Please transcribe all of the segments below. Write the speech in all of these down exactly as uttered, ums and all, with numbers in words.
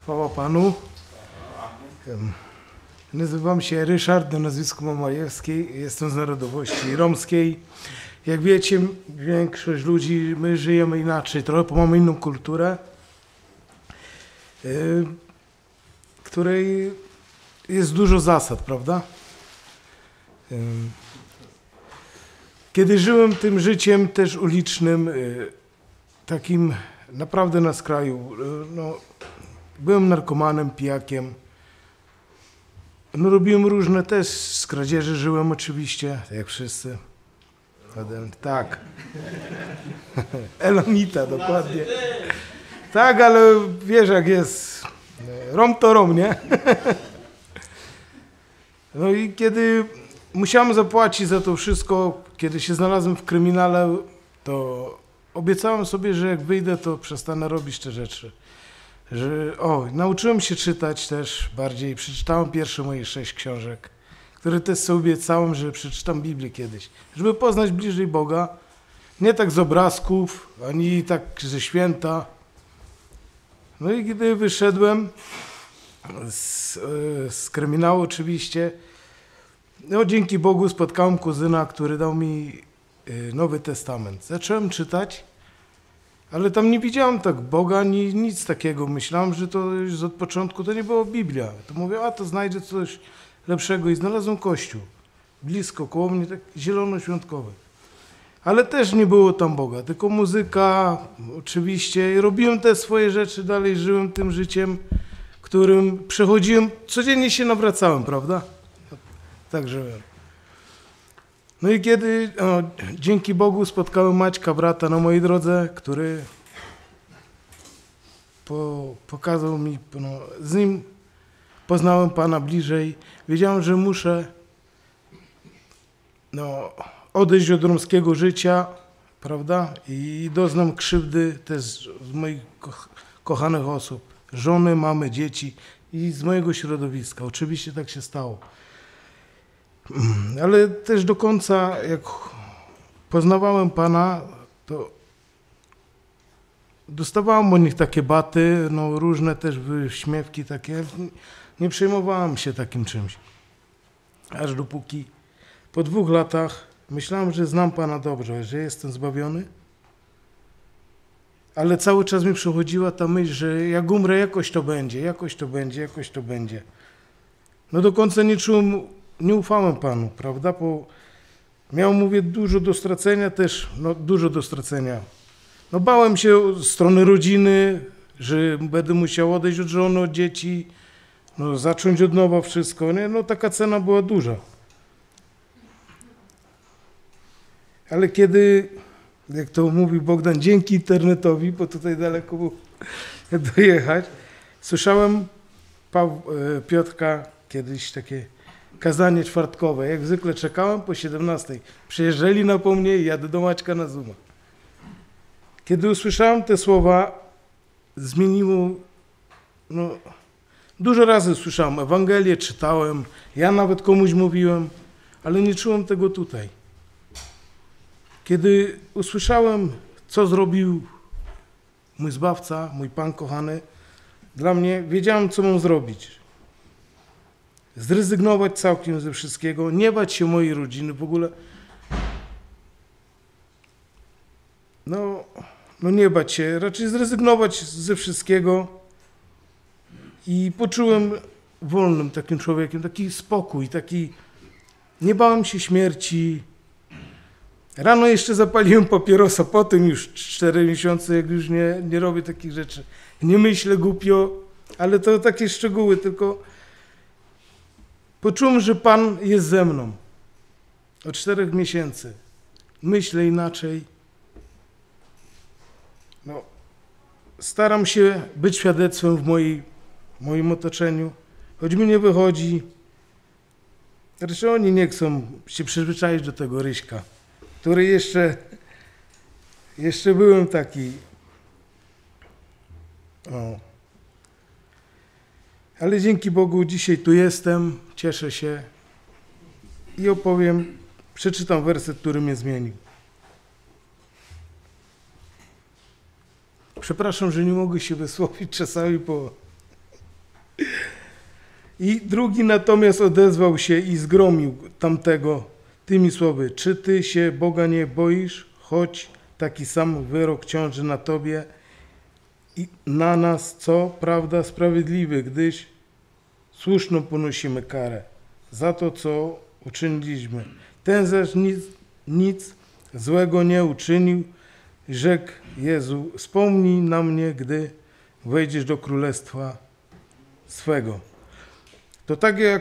Chwała Panu. Nazywam się Ryszard, na nazwisko Mamajewski. Jestem z narodowości romskiej. Jak wiecie, większość ludzi, my żyjemy inaczej, trochę mamy inną kulturę, której jest dużo zasad, prawda? Kiedy żyłem tym życiem też ulicznym, takim naprawdę na skraju, no, byłem narkomanem, pijakiem, no, robiłem różne też, z kradzieży żyłem oczywiście, jak wszyscy. Tak. Elamita, dokładnie. Tak, ale wiesz jak jest, rom to rom, nie? No i kiedy musiałem zapłacić za to wszystko, kiedy się znalazłem w kryminale, to obiecałem sobie, że jak wyjdę, to przestanę robić te rzeczy. Że, o, nauczyłem się czytać też bardziej, przeczytałem pierwsze moje sześć książek, które też sobie obiecałem, że przeczytam Biblię kiedyś, żeby poznać bliżej Boga, nie tak z obrazków, ani tak ze święta. No i gdy wyszedłem z, z kryminału oczywiście, no dzięki Bogu spotkałem kuzyna, który dał mi Nowy Testament. Zacząłem czytać, ale tam nie widziałem tak Boga, ani nic takiego. Myślałem, że to już od początku to nie była Biblia. To mówię, a to znajdę coś lepszego i znalazłem kościół. Blisko, koło mnie, tak zielonoświątkowy. Ale też nie było tam Boga, tylko muzyka oczywiście. I robiłem te swoje rzeczy, dalej żyłem tym życiem, którym przechodziłem, codziennie się nawracałem, prawda? Tak żyłem. No i kiedy o, dzięki Bogu spotkałem Maćka, brata na mojej drodze, który po, pokazał mi, no, z nim poznałem Pana bliżej. Wiedziałem, że muszę no, odejść od romskiego życia, prawda? I doznam krzywdy też z moich ko kochanych osób, żony, mamy, dzieci i z mojego środowiska. Oczywiście tak się stało. Ale też do końca, jak poznawałem Pana, to dostawałem od nich takie baty, no różne też były śmiewki takie. Nie przejmowałem się takim czymś. Aż dopóki po dwóch latach myślałem, że znam Pana dobrze, że jestem zbawiony, ale cały czas mi przychodziła ta myśl, że jak umrę, jakoś to będzie, jakoś to będzie, jakoś to będzie. No do końca nie czułem, nie ufałem Panu, prawda, bo miał, mówię, dużo do stracenia też, no dużo do stracenia. No bałem się z strony rodziny, że będę musiał odejść od żony, od dzieci, no zacząć od nowa wszystko, nie? No taka cena była duża. Ale kiedy, jak to mówi Bogdan, dzięki internetowi, bo tutaj daleko było dojechać, słyszałem Paw Piotrka kiedyś takie kazanie czwartkowe. Jak zwykle czekałem po siedemnastej. Przyjeżdżali na po mnie i jadę do Maćka na Zooma. Kiedy usłyszałem te słowa, zmieniło, no, dużo razy słyszałem Ewangelię, czytałem, ja nawet komuś mówiłem, ale nie czułem tego tutaj. Kiedy usłyszałem, co zrobił mój Zbawca, mój Pan kochany, dla mnie, wiedziałem, co mam zrobić. Zrezygnować całkiem ze wszystkiego, nie bać się mojej rodziny w ogóle. No, no nie bać się, raczej zrezygnować ze wszystkiego i poczułem wolnym takim człowiekiem, taki spokój, taki, nie bałem się śmierci. Rano jeszcze zapaliłem papierosa, potem już cztery miesiące, jak już nie, nie robię takich rzeczy. Nie myślę głupio, ale to takie szczegóły, tylko poczułem, że Pan jest ze mną od czterech miesięcy. Myślę inaczej. No, staram się być świadectwem w mojej, moim otoczeniu, choć mi nie wychodzi. Zresztą oni nie chcą się przyzwyczaić do tego Ryśka, który jeszcze, jeszcze byłem taki. O. Ale dzięki Bogu dzisiaj tu jestem, cieszę się i opowiem, przeczytam werset, który mnie zmienił. Przepraszam, że nie mogę się wysłowić czasami, bo I drugi natomiast odezwał się i zgromił tamtego tymi słowy: czy ty się Boga nie boisz, choć taki sam wyrok ciąży na tobie i na nas, co prawda sprawiedliwy, gdyż słuszną ponosimy karę za to, co uczyniliśmy. Ten zaś nic, nic złego nie uczynił. Rzekł Jezu: wspomnij na mnie, gdy wejdziesz do królestwa swego. To tak jak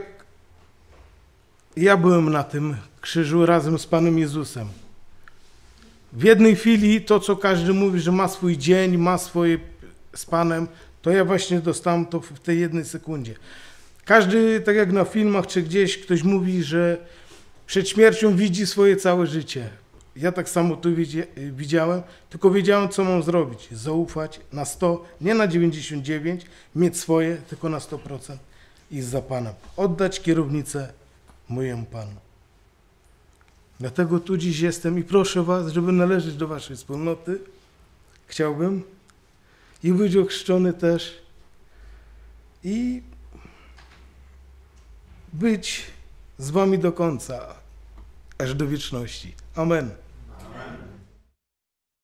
ja byłem na tym krzyżu razem z Panem Jezusem. W jednej chwili to, co każdy mówi, że ma swój dzień, ma swoje z Panem, to ja właśnie dostałem to w tej jednej sekundzie. Każdy, tak jak na filmach czy gdzieś, ktoś mówi, że przed śmiercią widzi swoje całe życie. Ja tak samo tu widziałem, tylko wiedziałem, co mam zrobić. Zaufać na sto, nie na dziewięćdziesiąt dziewięć, mieć swoje, tylko na sto procent i za Panem. Oddać kierownicę mojemu Panu. Dlatego tu dziś jestem i proszę was, żeby należeć do waszej wspólnoty. Chciałbym i być ochrzczony też i być z wami do końca, aż do wieczności. Amen.